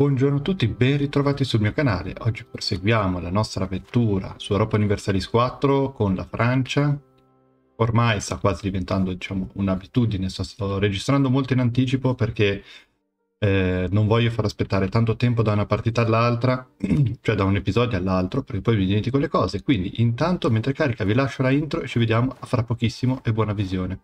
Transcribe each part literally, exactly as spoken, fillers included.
Buongiorno a tutti, ben ritrovati sul mio canale. Oggi proseguiamo la nostra avventura su Europa Universalis quattro con la Francia. Ormai sta quasi diventando, diciamo, un'abitudine. Sto, sto registrando molto in anticipo perché eh, non voglio far aspettare tanto tempo da una partita all'altra, cioè da un episodio all'altro, perché poi mi dimentico le cose. Quindi intanto, mentre carica, vi lascio la intro e ci vediamo a fra pochissimo e buona visione.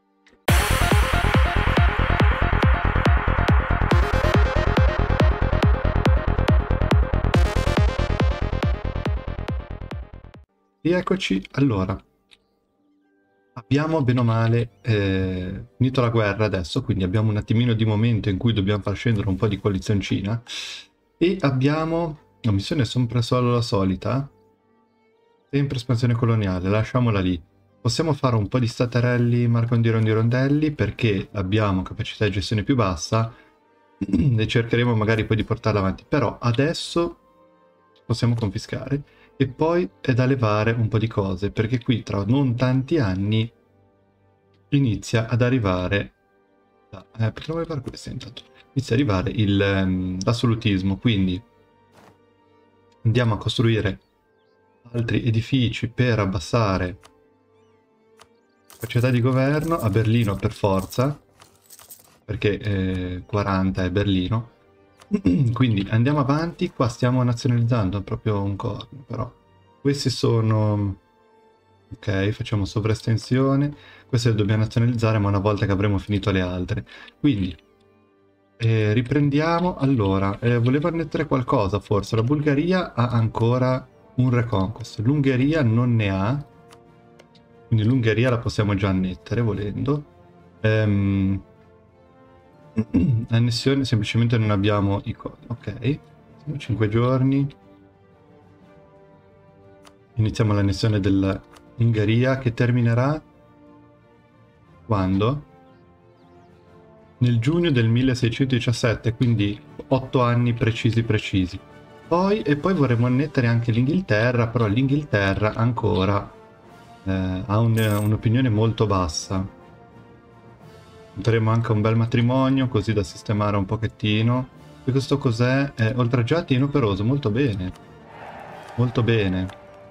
Rieccoci, allora, abbiamo bene o male eh, finito la guerra adesso, quindi abbiamo un attimino di momento in cui dobbiamo far scendere un po' di coalizioncina e abbiamo, la missione è sempre solo la solita, sempre espansione coloniale, lasciamola lì. Possiamo fare un po' di staterelli marcondirondi rondelli perché abbiamo capacità di gestione più bassa e cercheremo magari poi di portarla avanti, però adesso possiamo confiscare. E poi è da levare un po' di cose, perché qui tra non tanti anni inizia ad arrivare... Eh, potremmo levare questo intanto. Inizia ad arrivare il, l'assolutismo, quindi andiamo a costruire altri edifici per abbassare la capacità di governo a Berlino per forza, perché eh, quaranta è Berlino. Quindi andiamo avanti, qua stiamo nazionalizzando proprio un corno, però questi sono... Ok, facciamo sovraestensione, queste le dobbiamo nazionalizzare ma una volta che avremo finito le altre. Quindi, eh, riprendiamo, allora, eh, volevo annettere qualcosa forse, la Bulgaria ha ancora un reconquest, l'Ungheria non ne ha, quindi l'Ungheria la possiamo già annettere volendo. Ehm... Annessione, semplicemente non abbiamo i cosi. Ok, sono cinque giorni. Iniziamo l'annessione dell'Ungheria che terminerà quando? Nel giugno del milleseicentodiciassette, quindi otto anni precisi precisi. Poi, e poi vorremmo annettere anche l'Inghilterra, però l'Inghilterra ancora eh, ha un, un'opinione molto bassa. Faremo anche un bel matrimonio, così da sistemare un pochettino. E questo cos'è? È oltraggiati e inoperoso, molto bene. Molto bene.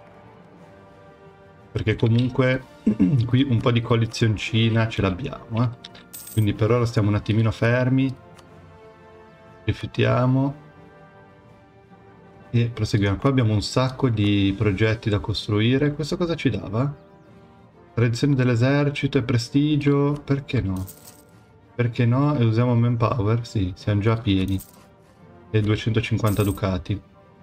Perché comunque qui un po' di coalizioncina ce l'abbiamo, eh. Quindi per ora stiamo un attimino fermi. Rifiutiamo. E proseguiamo. Qua abbiamo un sacco di progetti da costruire. Questo cosa ci dava? Tradizione dell'esercito e prestigio. Perché no? Perché no? E usiamo manpower? Sì, siamo già pieni. E duecentocinquanta ducati.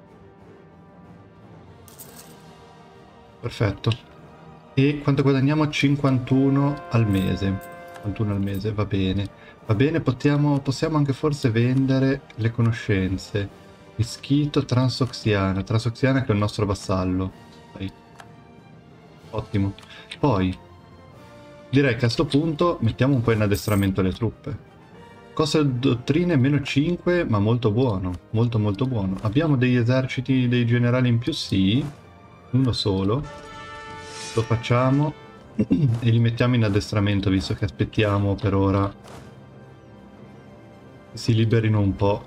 Perfetto. E quanto guadagniamo? cinquantuno al mese. cinquantuno al mese, va bene. Va bene, possiamo, possiamo anche forse vendere le conoscenze. Ischito Transoxiana. Transoxiana che è il nostro vassallo. Vai. Ottimo. Poi, direi che a sto punto mettiamo un po' in addestramento le truppe. Costo dottrine meno cinque, ma molto buono. Molto molto buono. Abbiamo degli eserciti, dei generali in più? Sì. Uno solo. Lo facciamo e li mettiamo in addestramento, visto che aspettiamo per ora che si liberino un po'.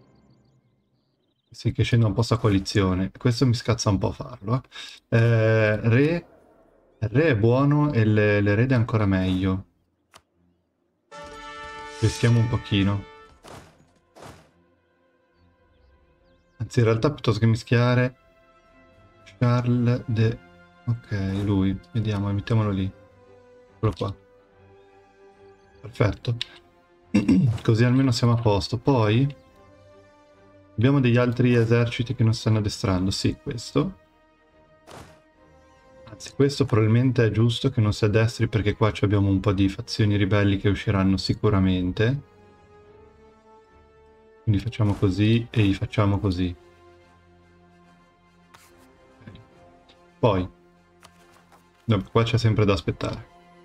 Sì, che scenda un po' sta coalizione. Questo mi scazza un po' farlo. Eh. Eh, re... Il re è buono e le- l'erede è ancora meglio. Rischiamo un pochino. Anzi, in realtà piuttosto che mischiare... Charles de... Ok, lui. Vediamo, mettiamolo lì. Eccolo qua. Perfetto. Così almeno siamo a posto. Poi... Abbiamo degli altri eserciti che non stanno addestrando. Sì, questo. Anzi, questo probabilmente è giusto che non si addestri perché qua abbiamo un po' di fazioni ribelli che usciranno sicuramente. Quindi facciamo così e gli facciamo così. Okay. Poi, no, qua c'è sempre da aspettare.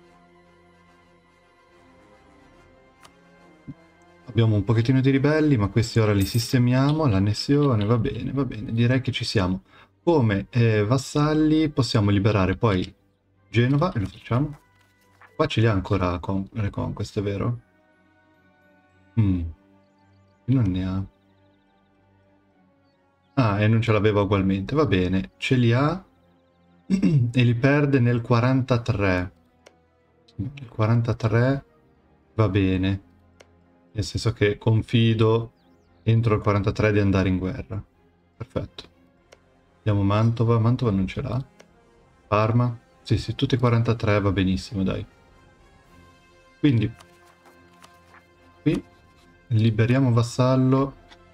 Abbiamo un pochettino di ribelli, ma questi ora li sistemiamo. L'annessione, va bene, va bene. Direi che ci siamo. Come eh, vassalli possiamo liberare poi Genova, e lo facciamo. Qua ce li ha ancora con le conquest, vero? Mm. Non ne ha. Ah, e non ce l'aveva ugualmente. Va bene, ce li ha e li perde nel quarantatré. Il quarantatré va bene. Nel senso che confido entro il quarantatré di andare in guerra. Perfetto. Andiamo Mantova. Mantova non ce l'ha. Parma. Sì, sì, tutti quarantatré va benissimo, dai. Quindi, qui liberiamo vassallo.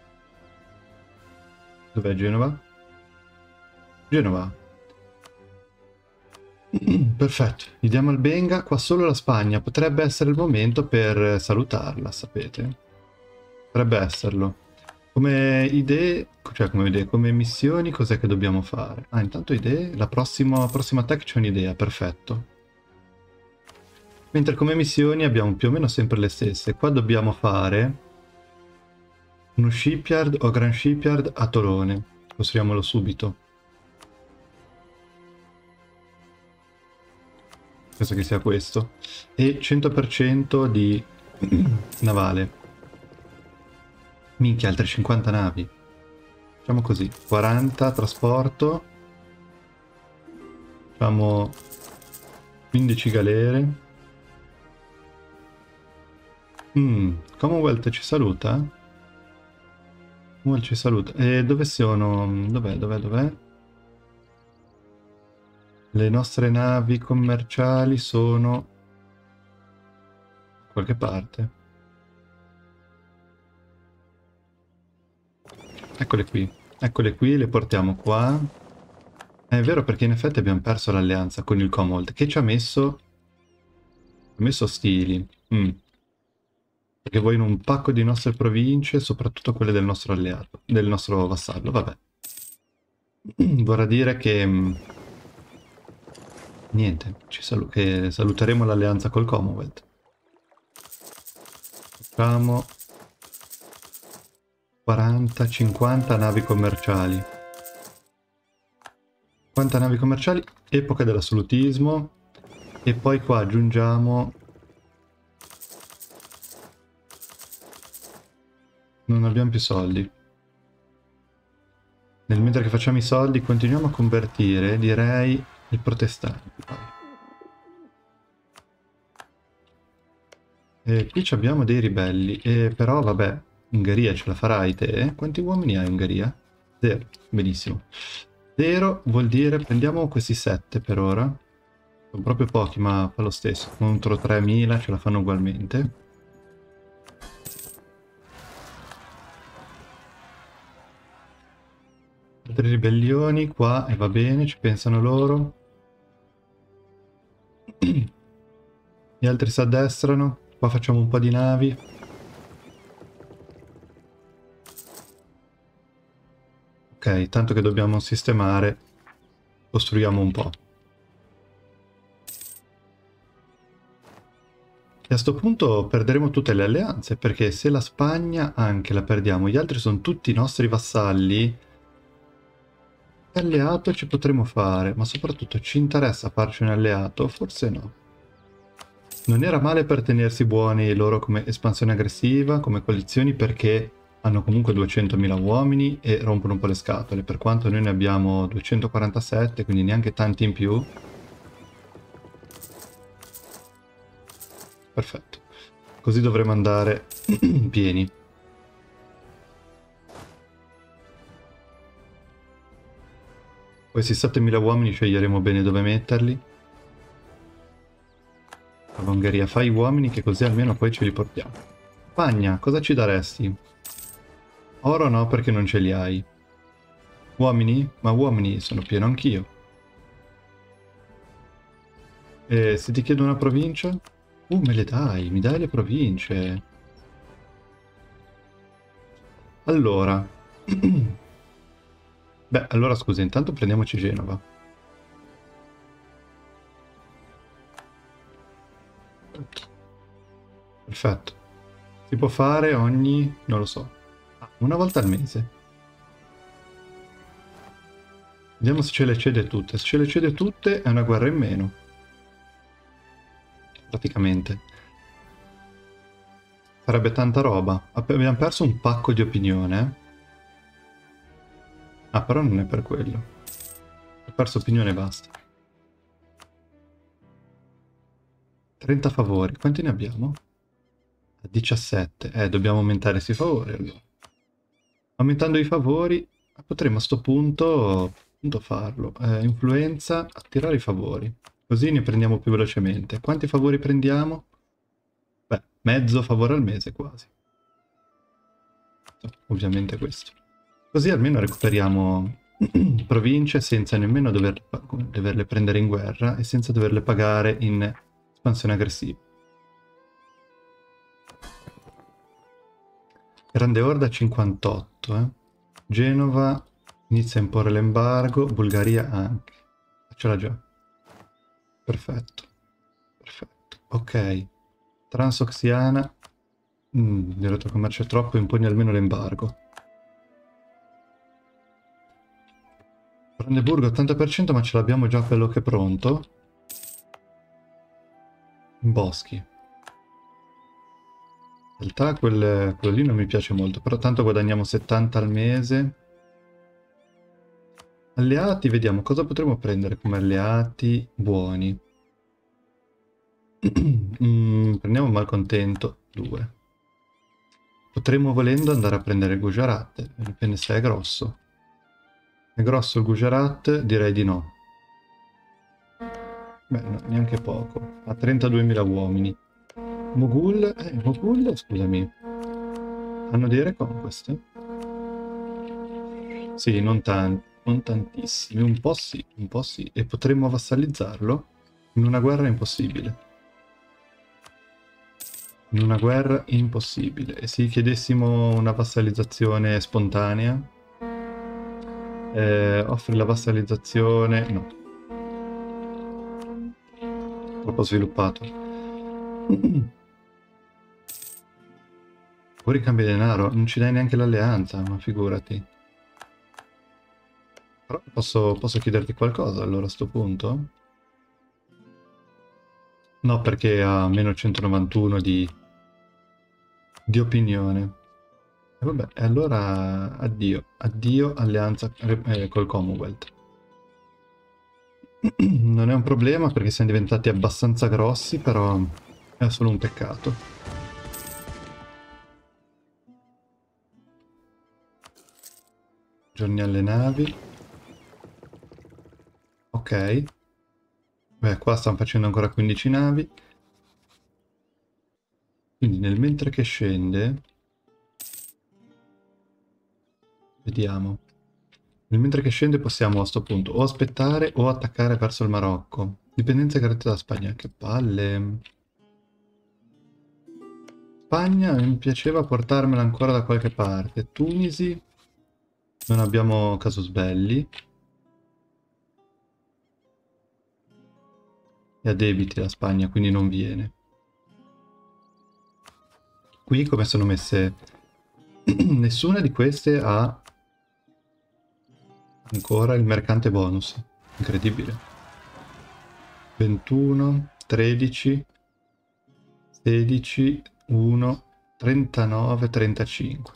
Dov'è Genova? Genova. Perfetto, gli diamo il Benga. Qua solo la Spagna. Potrebbe essere il momento per salutarla, sapete? Potrebbe esserlo. Come idee, cioè come idee, come missioni, cos'è che dobbiamo fare? Ah, intanto idee, la prossima, prossima tech c'è un'idea, perfetto. Mentre come missioni abbiamo più o meno sempre le stesse. Qua dobbiamo fare uno shipyard o grand shipyard a Tolone. Costruiamolo subito. Penso che sia questo. E cento per cento di navale. Minchia, altre cinquanta navi. Facciamo così, quaranta trasporto. Facciamo quindici galere. Mm, Commonwealth ci saluta? Commonwealth ci saluta. E dove sono? Dov'è, dov'è, dov'è? Le nostre navi commerciali sono da qualche parte. Eccole qui. Eccole qui, le portiamo qua. È vero, perché in effetti abbiamo perso l'alleanza con il Commonwealth, che ci ha messo... ha messo ostili. Mm. Perché vogliono un pacco di nostre province, soprattutto quelle del nostro alleato, del nostro vassallo, vabbè. Vorrà dire che... mm, niente, ci salu che saluteremo l'alleanza col Commonwealth. Facciamo quaranta cinquanta navi commerciali. cinquanta navi commerciali, epoca dell'assolutismo. E poi qua aggiungiamo... non abbiamo più soldi. Nel mentre che facciamo i soldi continuiamo a convertire, direi, il protestante. E qui abbiamo dei ribelli, e però vabbè, Ungheria ce la farai te? Quanti uomini hai Ungheria? Zero, benissimo. Zero vuol dire prendiamo questi sette per ora. Sono proprio pochi, ma fa lo stesso. Contro tremila ce la fanno ugualmente. Altre ribellioni qua, e va bene, ci pensano loro. Gli altri si addestrano. Qua facciamo un po' di navi. Ok, tanto che dobbiamo sistemare, costruiamo un po'. E a sto punto perderemo tutte le alleanze, perché se la Spagna anche la perdiamo, gli altri sono tutti i nostri vassalli, che alleato ci potremo fare? Ma soprattutto ci interessa farci un alleato? Forse no. Non era male per tenersi buoni loro come espansione aggressiva, come coalizioni, perché hanno comunque duecentomila uomini e rompono un po' le scatole, per quanto noi ne abbiamo duecentoquarantasette, quindi neanche tanti in più. Perfetto. Così dovremo andare pieni. Questi settemila uomini sceglieremo bene dove metterli. Ungheria, fai uomini che così almeno poi ce li portiamo. Spagna, cosa ci daresti? Oro no, perché non ce li hai. Uomini? Ma uomini sono pieno anch'io. E se ti chiedo una provincia? Uh, me le dai, mi dai le province. Allora. Beh, allora scusa, intanto prendiamoci Genova. Perfetto. Si può fare ogni... non lo so. Una volta al mese. Vediamo se ce le cede tutte. Se ce le cede tutte è una guerra in meno. Praticamente. Sarebbe tanta roba. Abbiamo perso un pacco di opinione. Ah, però non è per quello. Ho perso opinione e basta. trenta favori. Quanti ne abbiamo? diciassette. Eh, dobbiamo aumentare questi favori allora. Aumentando i favori potremmo a sto punto, punto farlo. Eh, influenza, attirare i favori. Così ne prendiamo più velocemente. Quanti favori prendiamo? Beh, mezzo favore al mese quasi. Ovviamente questo. Così almeno recuperiamo province senza nemmeno dover, doverle prendere in guerra e senza doverle pagare in espansione aggressiva. Grande Orda cinquantotto, eh. Genova inizia a imporre l'embargo, Bulgaria anche. Ce l'ha già. Perfetto. Perfetto. Ok. Transoxiana. Mm, diretto commercio è troppo, imponi almeno l'embargo. Brandeburgo ottanta per cento, ma ce l'abbiamo già quello che è pronto. Boschi. In realtà quel, quello lì non mi piace molto, però tanto guadagniamo settanta al mese. Alleati, vediamo cosa potremo prendere come alleati buoni. mm, prendiamo malcontento, due. Potremmo volendo andare a prendere il Gujarat, dipende se è grosso. È grosso il Gujarat? Direi di no. Beh, no, neanche poco. Ha trentaduemila uomini. Mogul? Eh, Mogul, scusami. Hanno dei reconquest? Sì, non tanti, non tantissimi. Un po' sì, un po' sì. E potremmo vassalizzarlo? In una guerra impossibile. In una guerra impossibile. E se chiedessimo una vassalizzazione spontanea? Eh, offri la vassalizzazione... No. Troppo sviluppato. Ora cambia denaro, non ci dai neanche l'alleanza, ma figurati. Però posso, posso chiederti qualcosa allora a sto punto? No, perché ha meno centonovantuno di, di opinione. E vabbè, e allora addio. Addio alleanza eh, col Commonwealth. Non è un problema perché siamo diventati abbastanza grossi, però è solo un peccato. Giorni alle navi. Ok. Beh, qua stanno facendo ancora quindici navi. Quindi nel mentre che scende... Vediamo. Nel mentre che scende possiamo a sto punto o aspettare o attaccare verso il Marocco. Dipendenza garantita da Spagna. Che palle. Spagna mi piaceva portarmela ancora da qualche parte. Tunisi. Non abbiamo casus belli. E ha debiti la Spagna, quindi non viene. Qui come sono messe... Nessuna di queste ha ancora il mercante bonus. Incredibile. ventuno, tredici, sedici, uno, trentanove, trentacinque.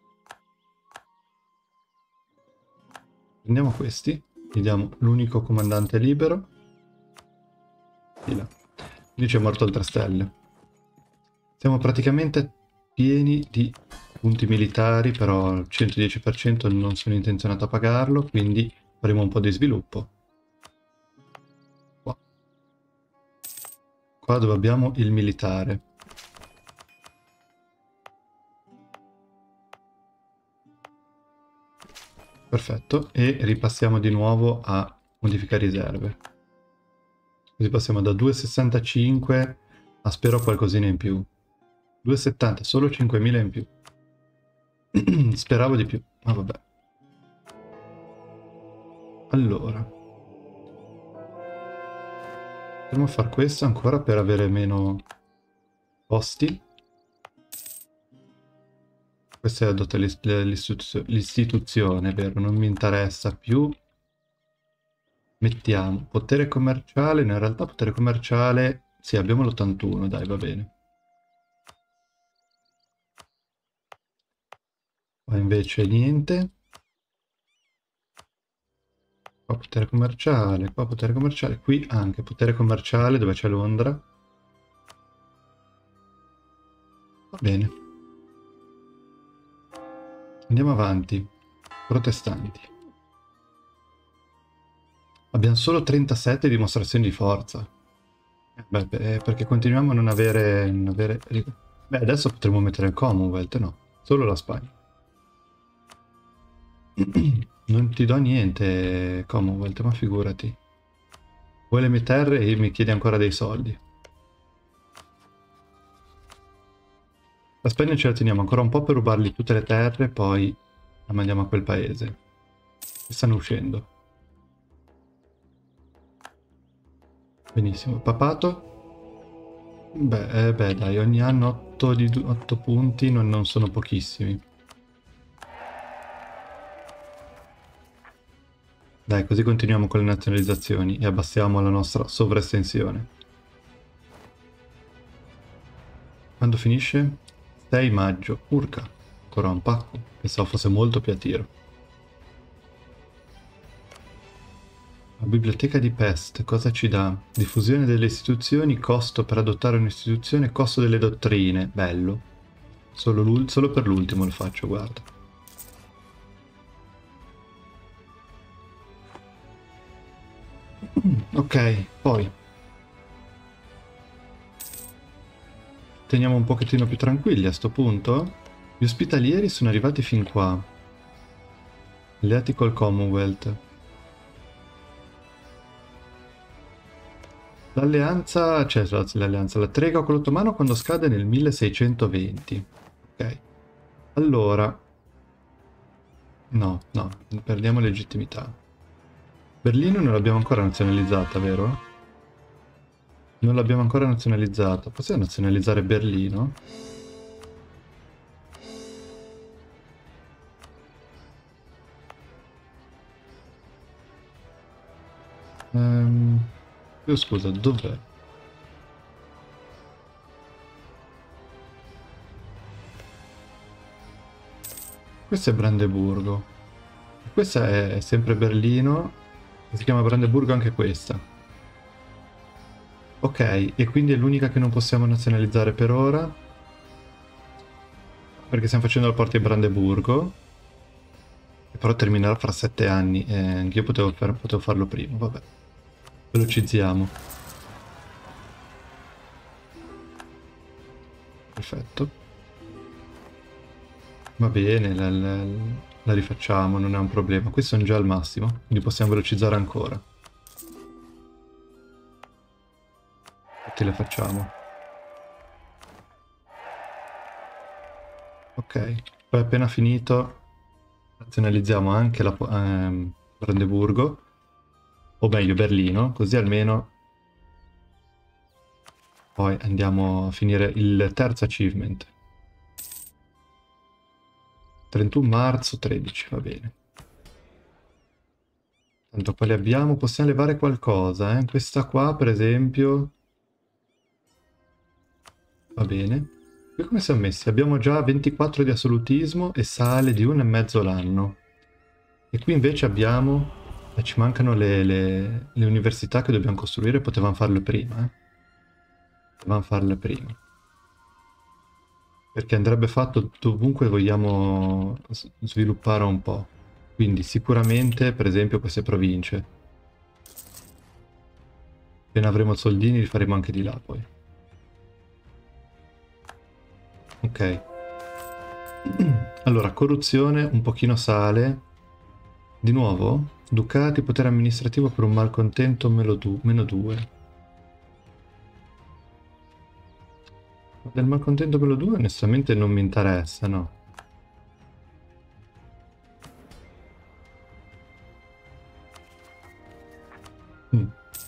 Prendiamo questi. Gli diamo l'unico comandante libero. Di là. Lì c'è morto al tre stelle. Siamo praticamente pieni di punti militari, però al centodieci per cento non sono intenzionato a pagarlo, quindi faremo un po' di sviluppo. Qua. Qua dove abbiamo il militare. Perfetto, e ripassiamo di nuovo a modificare riserve. Così passiamo da due virgola sessantacinque a spero qualcosina in più. due virgola settanta, solo cinquemila in più. Speravo di più, ma vabbè. Allora. Potremmo fare questo ancora per avere meno posti. Questa è adotta l'istituzione, vero? Non mi interessa più. Mettiamo potere commerciale. No, in realtà potere commerciale... Sì, abbiamo l'ottantuno, dai, va bene. Qua invece niente. Qua potere commerciale, qua potere commerciale, qui anche potere commerciale dove c'è Londra. Va bene. Andiamo avanti. Protestanti. Abbiamo solo trentasette dimostrazioni di forza. Eh, beh, beh, perché continuiamo a non avere, non avere... Beh, adesso potremmo mettere il Commonwealth, no? Solo la Spagna. Non ti do niente, Commonwealth, ma figurati. Vuoi le mie terre e mi chiedi ancora dei soldi. La Spagna ce la teniamo ancora un po' per rubargli tutte le terre, poi la mandiamo a quel paese. E stanno uscendo. Benissimo. Papato? Beh, eh, beh dai, ogni anno otto, di, otto punti non, non sono pochissimi. Dai, così continuiamo con le nazionalizzazioni e abbassiamo la nostra sovraestensione. Quando finisce? sei maggio. Urca. Ancora un pacco. Pensavo fosse molto più a tiro. La biblioteca di Pest cosa ci dà? Diffusione delle istituzioni, costo per adottare un'istituzione, costo delle dottrine. Bello. Solo, solo per l'ultimo lo faccio, guarda. Ok, poi teniamo un pochettino più tranquilli a sto punto. Gli ospitalieri sono arrivati fin qua. Alleati col Commonwealth. L'alleanza, cioè l'alleanza, la trega con l'ottomano quando scade nel milleseicentoventi. Ok. Allora. No, no, perdiamo legittimità. Berlino non l'abbiamo ancora nazionalizzata, vero? Non l'abbiamo ancora nazionalizzata. Possiamo nazionalizzare Berlino? Ehm... Io scusa, dov'è? Questo è Brandeburgo. Questa è sempre Berlino. Si chiama Brandeburgo anche questa. Ok, e quindi è l'unica che non possiamo nazionalizzare per ora. Perché stiamo facendo la porta di Brandeburgo. Che però terminerà fra sette anni. E anch'io potevo, potevo farlo prima, vabbè. Velocizziamo. Perfetto. Va bene, la, la, la rifacciamo, non è un problema. Questi sono già al massimo, quindi possiamo velocizzare ancora. Infatti le facciamo. Ok, poi appena finito nazionalizziamo anche la, ehm, Brandeburgo. O meglio Berlino, così almeno poi andiamo a finire il terzo achievement. trentuno marzo, tredici, va bene. Tanto quali abbiamo? Possiamo levare qualcosa, eh? Questa qua, per esempio. Va bene. Qui come siamo messi? Abbiamo già ventiquattro di assolutismo e sale di uno e mezzo l'anno. E qui invece abbiamo... Eh, ci mancano le, le, le università che dobbiamo costruire, potevamo farle prima, eh? Potevamo farle prima. Perché andrebbe fatto dovunque vogliamo sviluppare un po'. Quindi sicuramente, per esempio, queste province. Appena avremo soldini li faremo anche di là poi. Ok. Allora, corruzione un pochino sale. Di nuovo? Ducati, potere amministrativo per un malcontento meno due. Del malcontento meno due onestamente non mi interessa, no? Mm.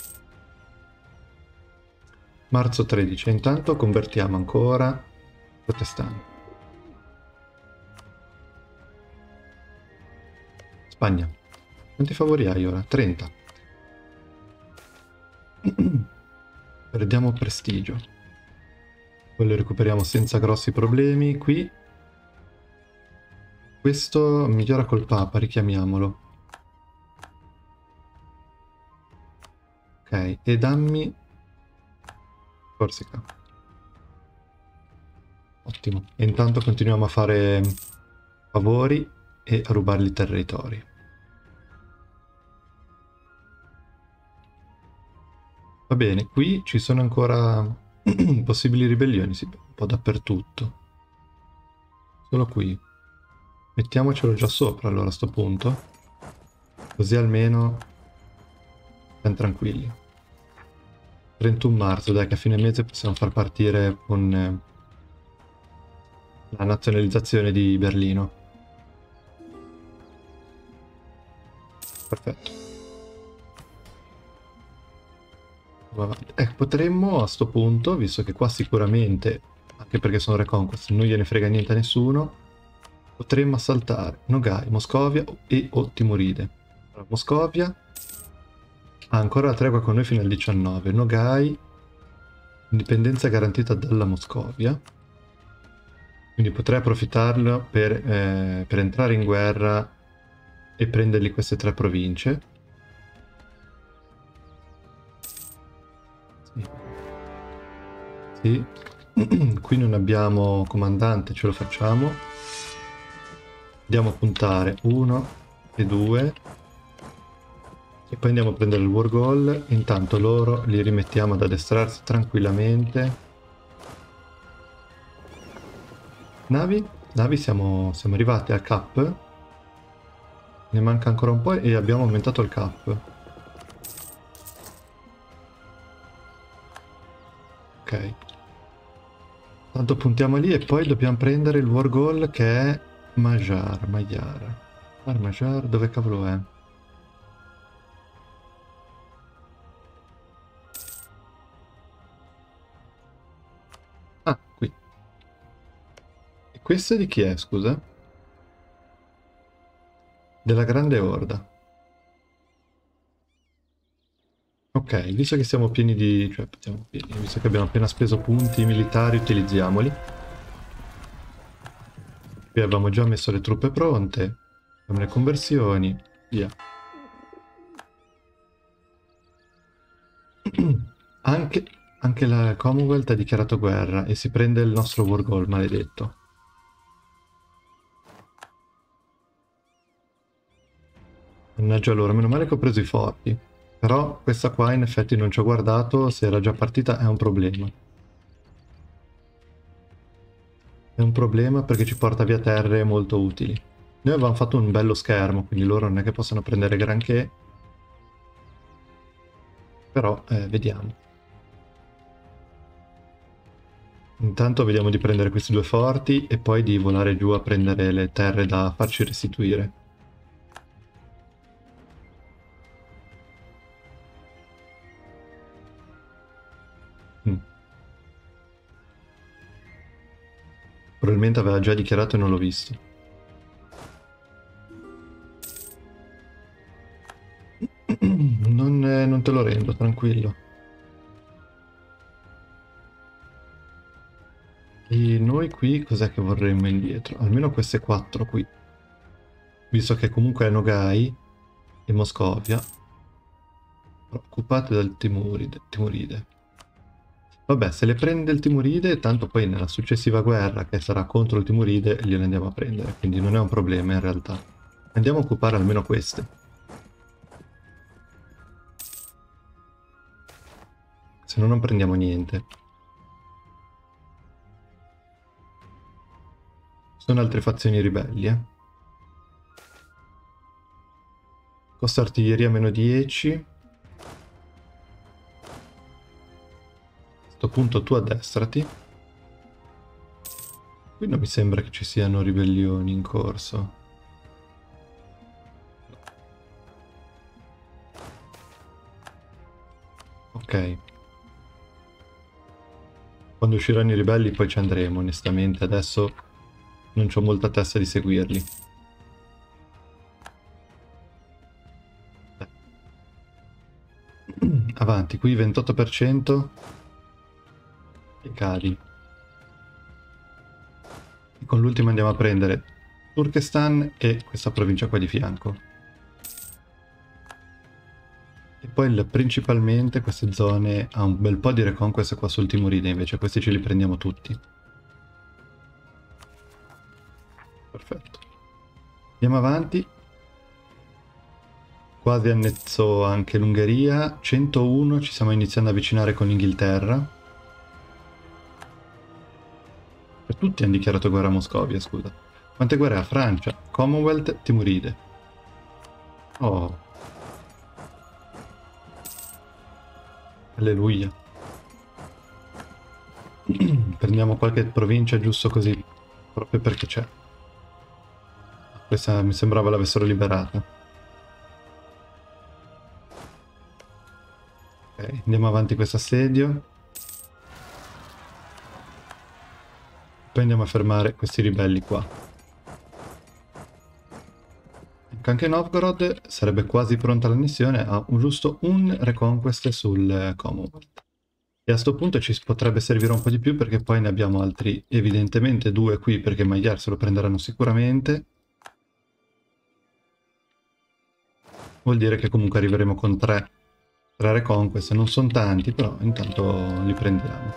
Marzo tredici, intanto convertiamo ancora protestanti. Spagna. Quanti favori hai ora? trenta. Perdiamo prestigio. Poi lo recuperiamo senza grossi problemi. Qui. Questo migliora col Papa, richiamiamolo. Ok, e dammi Corsica. Ottimo. E intanto continuiamo a fare favori e a rubargli territori. Va bene, qui ci sono ancora possibili ribellioni, sì, un po' dappertutto. Solo qui. Mettiamocelo già sopra allora a sto punto. Così almeno stiamo tranquilli. trentuno marzo, dai, che a fine mese possiamo far partire con eh, la nazionalizzazione di Berlino. Perfetto. Eh, potremmo a sto punto, visto che qua sicuramente, anche perché sono Reconquest, non gliene frega niente a nessuno, potremmo assaltare Nogai, Moscovia e o Timuride. Allora, Moscovia ha ancora la tregua con noi fino al diciannove. Nogai, indipendenza garantita dalla Moscovia. Quindi potrei approfittarlo per, eh, per entrare in guerra e prendergli queste tre province. Sì. Qui non abbiamo comandante, ce lo facciamo. Andiamo a puntare uno e due. E poi andiamo a prendere il war goal. Intanto loro li rimettiamo ad addestrarsi tranquillamente. Navi? Navi siamo, siamo arrivati al cap. Ne manca ancora un po' e abbiamo aumentato il cap. Ok. Tanto puntiamo lì e poi dobbiamo prendere il war goal che è Magyar, Magyar. Magyar, dove cavolo è? Ah, qui. E questo di chi è, scusa? Della Grande Orda. Ok, visto che siamo pieni di... cioè, siamo pieni, visto che abbiamo appena speso punti militari, utilizziamoli. Qui abbiamo già messo le truppe pronte. Abbiamo le conversioni. Via. Anche, anche la Commonwealth ha dichiarato guerra e si prende il nostro war goal, maledetto. Mannaggia loro, meno male che ho preso i forti. Però questa qua in effetti non ci ho guardato, se era già partita è un problema. È un problema perché ci porta via terre molto utili. Noi avevamo fatto un bello schermo, quindi loro non è che possono prendere granché. Però eh, vediamo. Intanto vediamo di prendere questi due forti e poi di volare giù a prendere le terre da farci restituire. Mm. Probabilmente aveva già dichiarato e non l'ho visto. Non, eh, non te lo rendo, tranquillo. E noi qui cos'è che vorremmo indietro? Almeno queste quattro qui. Visto che comunque è Nogai e Moscovia. Occupate dal Timuride. Timuride. Vabbè, se le prende il Timuride, tanto poi nella successiva guerra che sarà contro il Timuride gliele andiamo a prendere. Quindi non è un problema in realtà. Andiamo a occupare almeno queste. Se no non prendiamo niente. Sono altre fazioni ribelli, eh. Costa artiglieria meno dieci. A questo punto tu addestrati. Qui non mi sembra che ci siano ribellioni in corso. Ok. Quando usciranno i ribelli poi ci andremo, onestamente. Adesso non c'ho molta testa di seguirli. Avanti, qui ventotto per cento. E cadi. E con l'ultimo andiamo a prendere Turkestan e questa provincia qua di fianco. E poi il- principalmente queste zone ha un bel po' di reconquest qua sul Timuride, invece questi ce li prendiamo tutti. Perfetto. Andiamo avanti. Quasi annezzo anche l'Ungheria. centouno, ci stiamo iniziando a avvicinare con l'Inghilterra. Tutti hanno dichiarato guerra a Moscovia, scusa. Quante guerre ha Francia? Commonwealth, Timuride. Oh. Alleluia. Prendiamo qualche provincia giusto così, proprio perché c'è. Questa mi sembrava l'avessero liberata. Ok, andiamo avanti questo assedio. Poi andiamo a fermare questi ribelli qua. Anche Novgorod sarebbe quasi pronta all'annessione, ha un, giusto un reconquest sul Commonwealth. E a sto punto ci potrebbe servire un po' di più perché poi ne abbiamo altri, evidentemente due qui perché Magyar se lo prenderanno sicuramente. Vuol dire che comunque arriveremo con tre, tre reconquest, non sono tanti però intanto li prendiamo.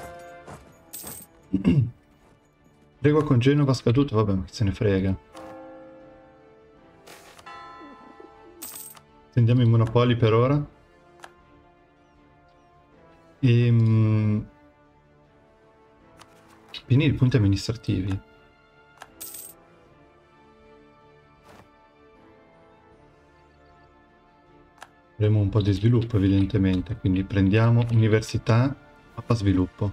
Tregua con Genova scaduto, vabbè ma chi se ne frega. Stendiamo i monopoli per ora. E... Pieni di punti amministrativi. Avremo un po' di sviluppo evidentemente, quindi prendiamo università, mappa sviluppo.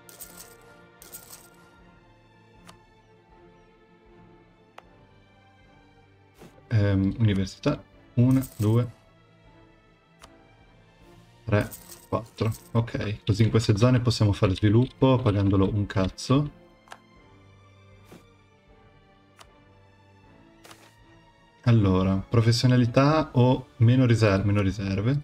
Ehm, università, uno, due, tre, quattro. Ok, così in queste zone possiamo fare sviluppo pagandolo un cazzo. Allora, professionalità o meno riserve? Meno riserve.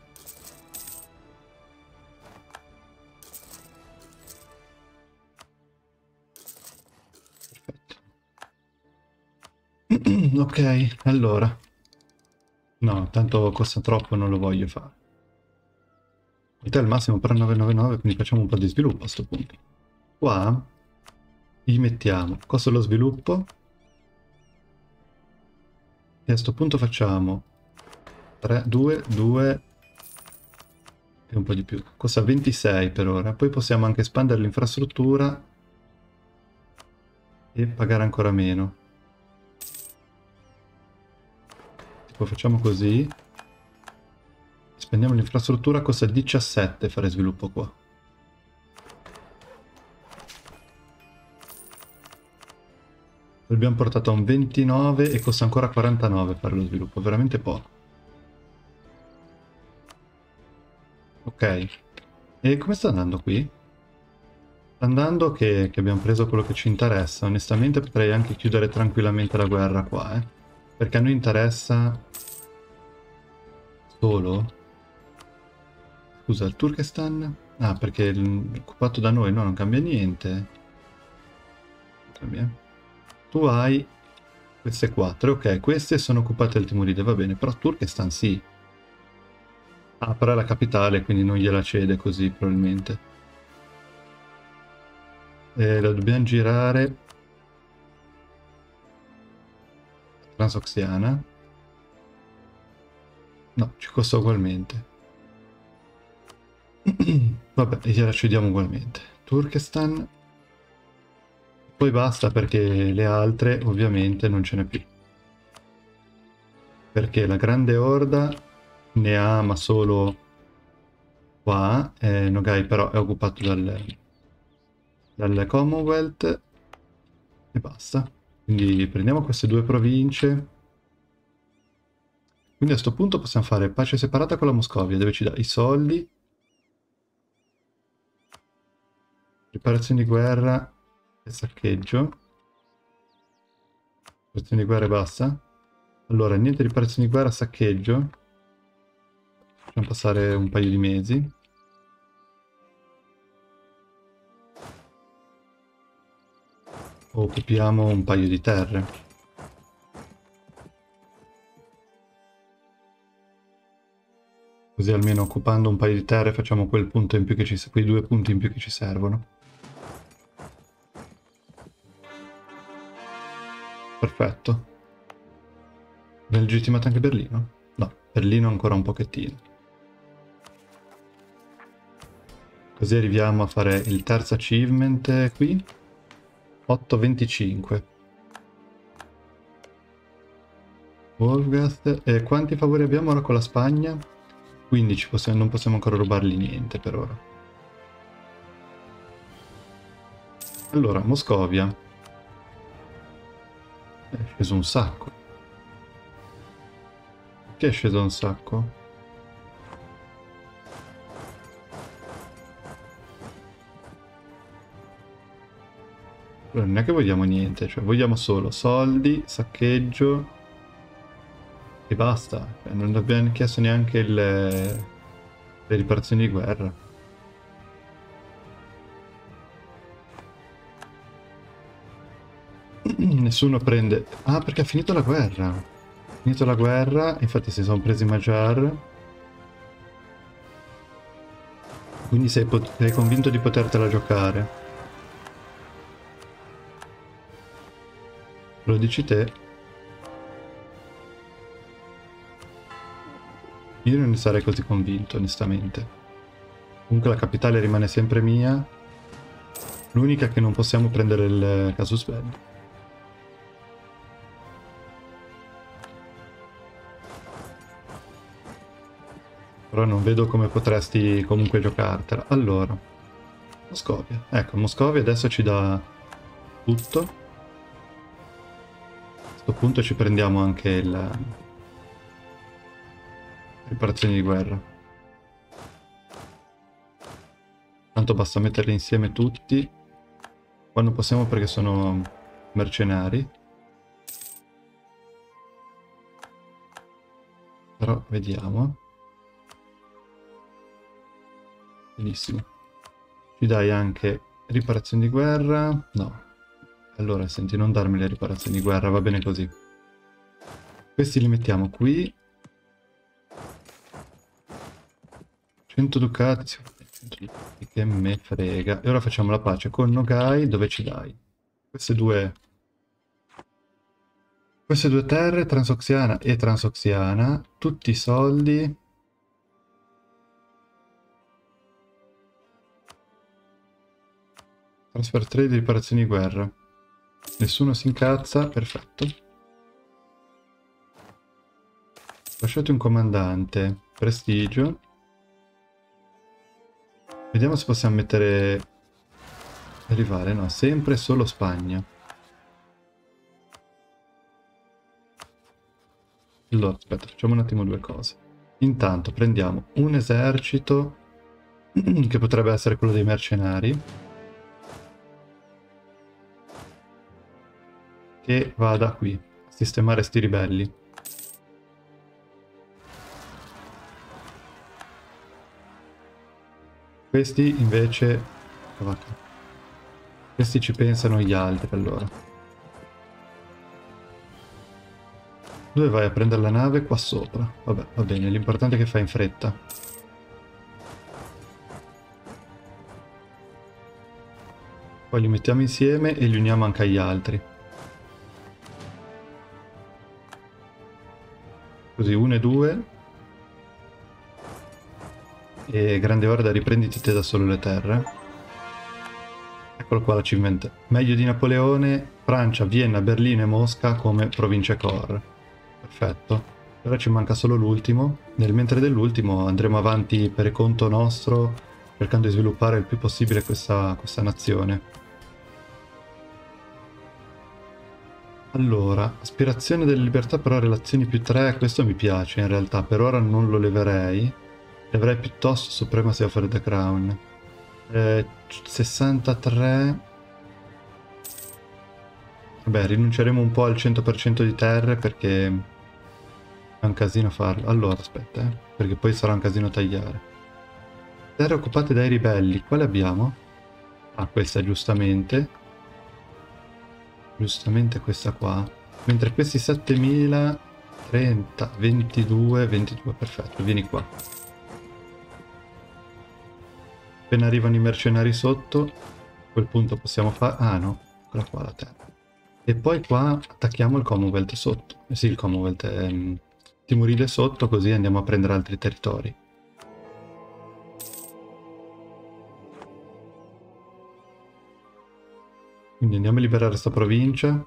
Perfetto. Ok, allora. No, tanto costa troppo, non lo voglio fare. Te al massimo per novecentonovantanove, quindi facciamo un po' di sviluppo a questo punto. Qua gli mettiamo costo dello sviluppo. E a sto punto facciamo tre, due, due e un po' di più. Costa ventisei per ora. Poi possiamo anche espandere l'infrastruttura e pagare ancora meno. Tipo facciamo così. Spendiamo l'infrastruttura, costa diciassette fare sviluppo qua. L'abbiamo portato a un ventinove e costa ancora quarantanove fare lo sviluppo, veramente poco. Ok. E come sta andando qui? Sta andando che, che abbiamo preso quello che ci interessa. Onestamente potrei anche chiudere tranquillamente la guerra qua, eh. Perché a noi interessa solo... Scusa, il Turkestan? Ah, perché è occupato da noi, no, non cambia niente. Cambia. Tu hai queste quattro, ok, queste sono occupate dal Timuride, va bene, però Turkestan sì. Ah, però è la capitale, quindi non gliela cede così, probabilmente. E la dobbiamo girare... Transoxiana. No, ci costa ugualmente. Vabbè, gliela cediamo ugualmente. Turkestan. Poi basta perché le altre ovviamente non ce n'è più. Perché la Grande Orda ne ha ma solo qua. Eh, Nogai però è occupato dal, dal Commonwealth. E basta. Quindi prendiamo queste due province. Quindi a questo punto possiamo fare pace separata con la Moscovia, dove ci dà i soldi. Riparazioni di guerra e saccheggio. Riparazioni di guerra e basta. Allora, niente riparazioni di guerra, saccheggio. Facciamo passare un paio di mesi. Occupiamo un paio di terre. Così almeno occupando un paio di terre facciamo quel punto in più che ci, quei due punti in più che ci servono. Perfetto. Abbiamo legittimato anche Berlino? No, Berlino ancora un pochettino. Così arriviamo a fare il terzo achievement qui. otto venticinque. Wolfgast. E quanti favori abbiamo ora con la Spagna? quindici, possiamo, non possiamo ancora rubargli niente per ora. Allora, Moscovia. È sceso un sacco. Che è sceso un sacco? Allora, non è che vogliamo niente, cioè vogliamo solo soldi, saccheggio e basta. Cioè, non abbiamo chiesto neanche il, le riparazioni di guerra. Nessuno prende... Ah, perché ha finito la guerra. Ha finito la guerra, infatti si sono presi Magyar. Quindi sei, sei convinto di potertela giocare. Lo dici te? Io non ne sarei così convinto, onestamente. Comunque la capitale rimane sempre mia. L'unica che non possiamo prendere il casus belli. Però non vedo come potresti comunque giocartela. Allora, Moscovia. Ecco, Moscovia adesso ci dà tutto. A questo punto ci prendiamo anche il... riparazioni di guerra. Tanto basta metterli insieme tutti. Quando possiamo perché sono mercenari. Però vediamo. Benissimo. Ci dai anche riparazioni di guerra? No. Allora, senti, non darmi le riparazioni di guerra, va bene così. Questi li mettiamo qui. cento ducati, cento ducati, che me frega. E ora facciamo la pace con Nogai, dove ci dai? Queste due... Queste due terre, Transoxiana e Transoxiana, tutti i soldi... Transfer trade, riparazioni di guerra. Nessuno si incazza, perfetto. Lasciate un comandante, prestigio. Vediamo se possiamo mettere... Arrivare, no, sempre solo Spagna. Allora, aspetta, facciamo un attimo due cose. Intanto prendiamo un esercito, che potrebbe essere quello dei mercenari, che vada qui a sistemare sti ribelli. Questi invece... Questi ci pensano gli altri, allora. Dove vai a prendere la nave? Qua sopra. Vabbè, va bene, l'importante è che fai in fretta. Poi li mettiamo insieme e li uniamo anche agli altri. Così, uno e due. E grande Orda, riprenditi te da solo le terre. Eccolo qua l'achievement. Meglio di Napoleone, Francia, Vienna, Berlino e Mosca come province core. Perfetto. Ora ci manca solo l'ultimo. Nel mentre dell'ultimo andremo avanti per conto nostro, cercando di sviluppare il più possibile questa, questa nazione. Allora, aspirazione della libertà, però relazioni più tre, questo mi piace in realtà, per ora non lo leverei. Leverei piuttosto Supremacy of the Crown. Eh, sessantatré. Vabbè, rinunceremo un po' al cento per cento di terre perché è un casino farlo. Allora, aspetta, eh, perché poi sarà un casino tagliare. Terre occupate dai ribelli, quale abbiamo? Ah, questa giustamente. Giustamente questa qua. Mentre questi settemila, trenta, ventidue, ventidue, perfetto, vieni qua. appena arrivano i mercenari sotto, a quel punto possiamo fare... Ah no, quella qua la terra. E poi qua attacchiamo il Commonwealth sotto. Eh sì, il Commonwealth è... Um, Timuride sotto, così andiamo a prendere altri territori. Quindi andiamo a liberare questa provincia.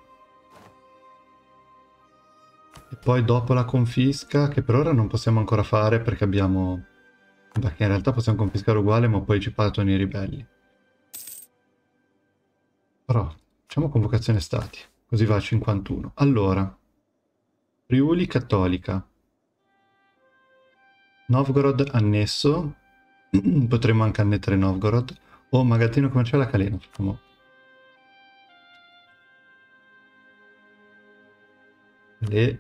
E poi dopo la confisca, che per ora non possiamo ancora fare perché abbiamo... Perché in realtà possiamo confiscare uguale, ma poi ci partono i ribelli. Però, facciamo convocazione stati. Così va a cinquantuno. Allora, Friuli cattolica. Novgorod annesso. Potremmo anche annettere Novgorod. O magazzino commerciale a Caleno. Facciamo... Le...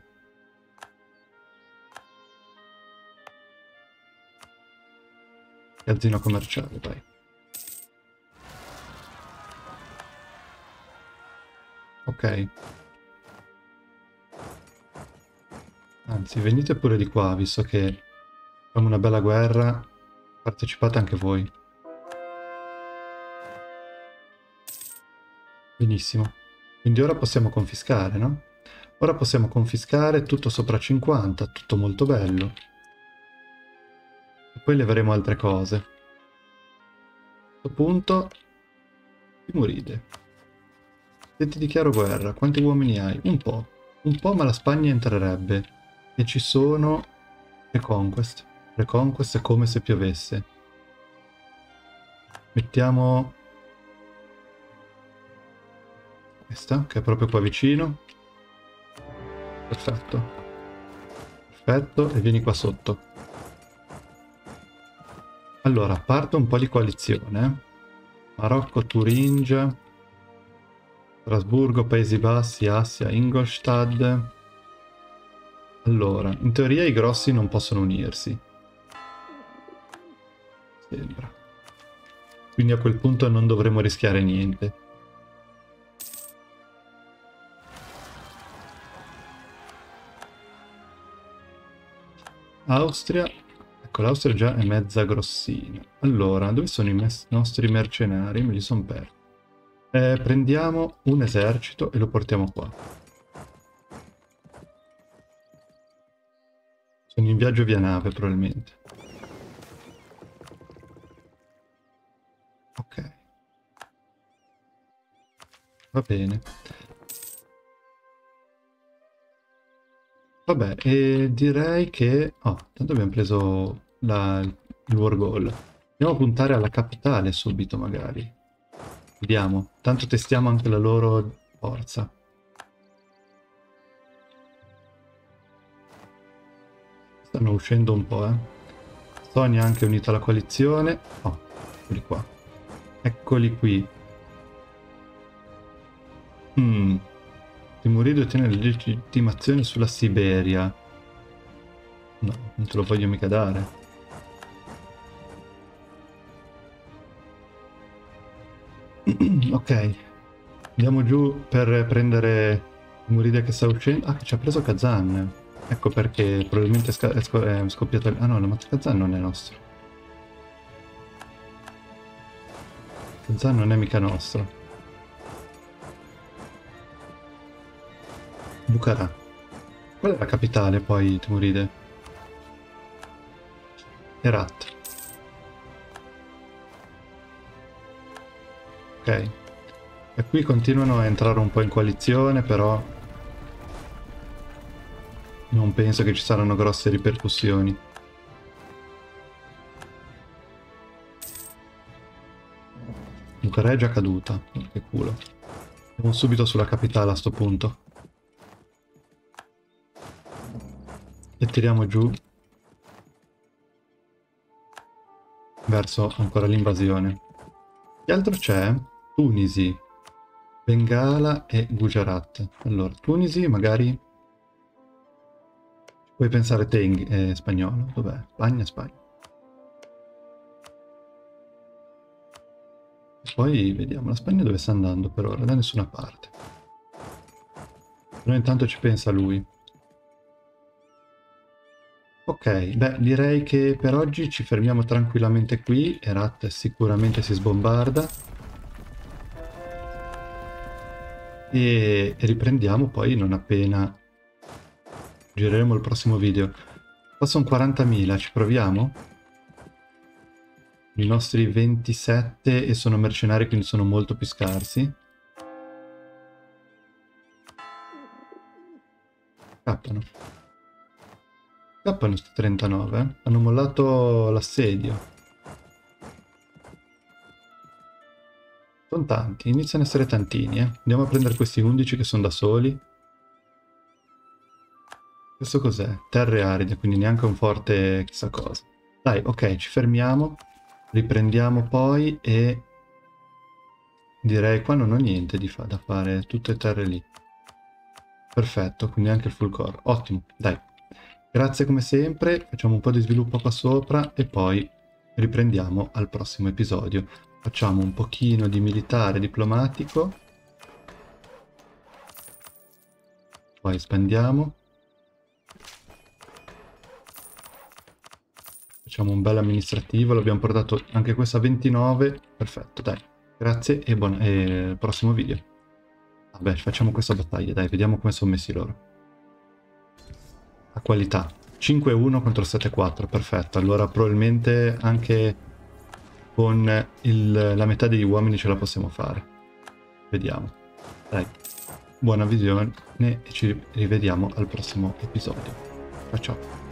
Magazzino commerciale, vai. Ok. Anzi, venite pure di qua, visto che facciamo una bella guerra. Partecipate anche voi. Benissimo. Quindi ora possiamo confiscare, no? Ora possiamo confiscare tutto sopra cinquanta, tutto molto bello. E poi leveremo altre cose. A questo punto... Timuride. Se ti dichiaro guerra, quanti uomini hai? Un po'. Un po', ma la Spagna entrerebbe. E ci sono... Reconquest. Reconquest è come se piovesse. Mettiamo... Questa, che è proprio qua vicino. Perfetto. Perfetto, e vieni qua sotto. Allora, parto un po' di coalizione. Marocco, Turingia, Strasburgo, Paesi Bassi, Assia, Ingolstadt. Allora, in teoria i grossi non possono unirsi. Sembra. Quindi a quel punto non dovremo rischiare niente. Austria, ecco l'Austria già è mezza grossina. Allora, dove sono i nostri mercenari? Me li sono persi. Eh, prendiamo un esercito e lo portiamo qua. Sono in viaggio via nave probabilmente. Ok. Va bene. Vabbè, e direi che... Oh, tanto abbiamo preso la... il war goal. Andiamo a puntare alla capitale subito, magari. Vediamo. Tanto testiamo anche la loro forza. Stanno uscendo un po', eh. Sonia anche unita alla coalizione. Oh, eccoli qua. Eccoli qui. Hmm... Timuride ottiene la legittimazione sulla Siberia. No, non te lo voglio mica dare. Ok. Andiamo giù per prendere Timuride che sta uscendo. Ah, che ci ha preso Kazan. Ecco perché probabilmente è, sc è scoppiato... Ah no, ma Kazan non è nostro. Kazan non è mica nostro. Bukhara. Qual è la capitale poi, Timuride? Herat. Ok. E qui continuano a entrare un po' in coalizione, però non penso che ci saranno grosse ripercussioni. Bukhara è già caduta. Che culo. Andiamo subito sulla capitale a sto punto. E tiriamo giù verso ancora l'invasione. Che altro c'è? Tunisi, Bengala e Gujarat. Allora, Tunisi magari... Puoi pensare te in eh, spagnolo. Dov'è? Spagna, Spagna. E poi vediamo la Spagna dove sta andando per ora, da nessuna parte. Però intanto ci pensa lui. Ok, beh, direi che per oggi ci fermiamo tranquillamente qui. Herat sicuramente si sbombarda. E riprendiamo poi non appena gireremo il prossimo video. Qua sono quarantamila, ci proviamo? I nostri ventisette e sono mercenari, quindi sono molto più scarsi. Scappano. Scappano sti trentanove. Hanno mollato l'assedio. Sono tanti, iniziano a essere tantini, eh. Andiamo a prendere questi undici che sono da soli. Questo cos'è? Terre aride, quindi neanche un forte chissà cosa. Dai, ok, ci fermiamo. Riprendiamo poi e... direi qua non ho niente di fa da fare, tutte terre lì. Perfetto, quindi anche il full core. Ottimo, dai. Grazie come sempre, facciamo un po' di sviluppo qua sopra e poi riprendiamo al prossimo episodio. Facciamo un pochino di militare diplomatico. Poi espandiamo. Facciamo un bel amministrativo, l'abbiamo portato anche questo a ventinove. Perfetto, dai. Grazie e buon e prossimo video. Vabbè, facciamo questa battaglia, dai, vediamo come sono messi loro. A qualità. cinque uno contro sette quattro, perfetto. Allora probabilmente anche con il, la metà degli uomini ce la possiamo fare. Vediamo. Dai, buona visione e ci rivediamo al prossimo episodio. Ciao ciao.